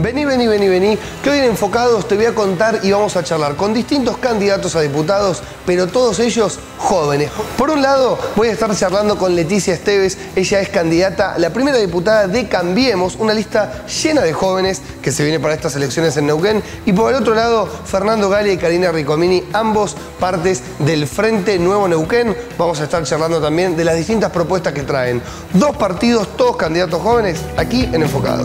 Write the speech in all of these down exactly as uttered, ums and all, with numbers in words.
Vení, vení, vení, vení, que hoy en Enfocados te voy a contar y vamos a charlar con distintos candidatos a diputados, pero todos ellos jóvenes. Por un lado, voy a estar charlando con Leticia Esteves, ella es candidata, la primera diputada de Cambiemos, una lista llena de jóvenes que se viene para estas elecciones en Neuquén. Y por el otro lado, Fernando Galia y Karina Ricomini, ambos partes del Frente Nuevo Neuquén. Vamos a estar charlando también de las distintas propuestas que traen. Dos partidos, todos candidatos jóvenes, aquí en Enfocados.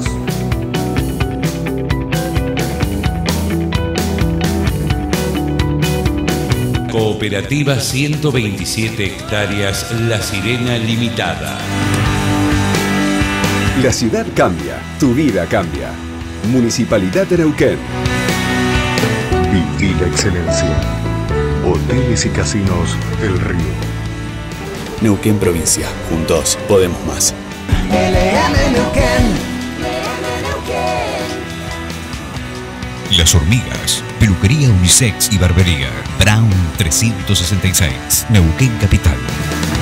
Cooperativa ciento veintisiete hectáreas La Sirena Limitada. La ciudad cambia, tu vida cambia. Municipalidad de Neuquén. Viví la excelencia. Hoteles y casinos El Río. Neuquén Provincia. Juntos podemos más. L M Neuquén. Las Hormigas, peluquería unisex y barbería. Brown trescientos sesenta y seis, Neuquén Capital.